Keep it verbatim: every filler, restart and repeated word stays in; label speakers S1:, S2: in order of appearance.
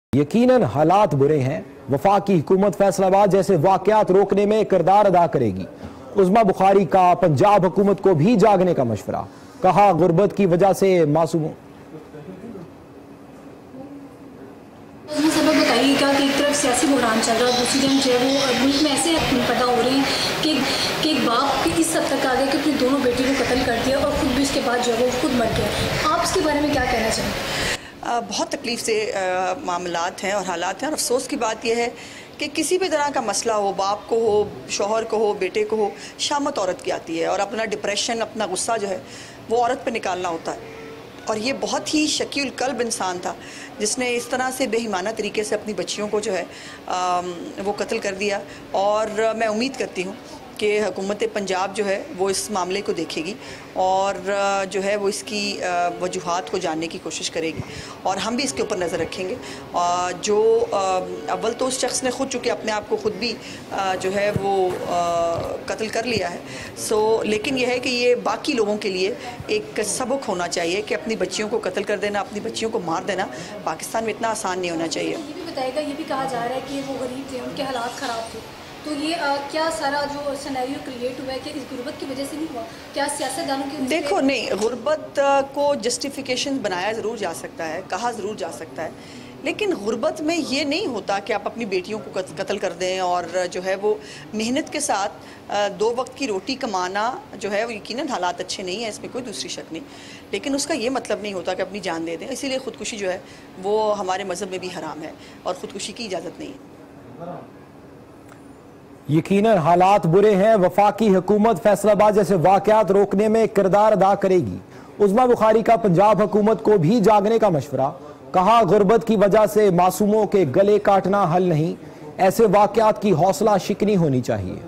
S1: यकीनन हालात बुरे हैं। वफाकी हुकूमत फैसलाबाद जैसे वाकयात रोकने में किरदार अदा करेगी। उस्मा बुखारी का पंजाब हुकूमत को भी जागने का मशवरा। कहा, गुर्बत की वजह से मासूमों
S2: सबक बताइएगा कि एक तरफ सियासी बहरान चल रहा है, दूसरी तरफ जो है वो मुल्क में ऐसे पैदा हो रहे हैं कि कि एक बाप के इस हद तक आ गया कि अपनी दोनों बेटी को कत्ल कर दिया और खुद भी इसके बाद जो है वो खुद मर गया। आप इसके बारे में क्या कहना चाहेंगे?
S3: बहुत तकलीफ़ से मामलात हैं और हालात हैं, और अफसोस की बात यह है कि किसी भी तरह का मसला हो, बाप को हो, शौहर को हो, बेटे को हो, शामत औरत की आती है और अपना डिप्रेशन, अपना गुस्सा जो है वो औरत पे निकालना होता है। और ये बहुत ही शकील कल्ब इंसान था जिसने इस तरह से बेईमाना तरीके से अपनी बच्चियों को जो है आ, वो कत्ल कर दिया। और मैं उम्मीद करती हूँ कि हुकूमत पंजाब जो है वो इस मामले को देखेगी और जो है वो इसकी वजूहात को जानने की कोशिश करेगी, और हम भी इसके ऊपर नज़र रखेंगे। जो अव्वल तो उस शख्स ने खुद चूँकि अपने आप को खुद भी जो है वो कत्ल कर लिया है, सो लेकिन यह है कि ये बाकी लोगों के लिए एक सबक होना चाहिए कि अपनी बच्चियों को कत्ल कर देना, अपनी बच्चियों को मार देना पाकिस्तान में इतना आसान नहीं होना चाहिए।
S2: ये भी बताएगा, ये भी कहा जा रहा है कि वो गरीब थे, उनके हालात ख़राब थे, तो ये आ, क्या सारा जो सिनेरियो क्रिएट हुआ है कि इस गुर्बत की वजह से नहीं हुआ? क्या सियासतदानों की
S3: देखो नहीं, गुर्बत को जस्टिफिकेशन बनाया ज़रूर जा सकता है, कहा ज़रूर जा सकता है, लेकिन गुर्बत में ये नहीं होता कि आप अपनी बेटियों को कत्ल कर दें। और जो है वो मेहनत के साथ दो वक्त की रोटी कमाना जो है वो यकीनन हालात अच्छे नहीं है, इसमें कोई दूसरी शक नहीं, लेकिन उसका ये मतलब नहीं होता कि अपनी जान दे दें। इसीलिए ख़ुदकुशी जो है वो हमारे मज़हब में भी हराम है और ख़ुदकुशी की इजाज़त नहीं है।
S1: यकीनन हालात बुरे हैं। वफाकी हुकूमत फैसलाबाद जैसे वाकयात रोकने में किरदार अदा करेगी। उस्मा बुखारी का पंजाब हुकूमत को भी जागने का मशवरा। कहा, गुर्बत की वजह से मासूमों के गले काटना हल नहीं, ऐसे वाकयात की हौसला शिकनी होनी चाहिए।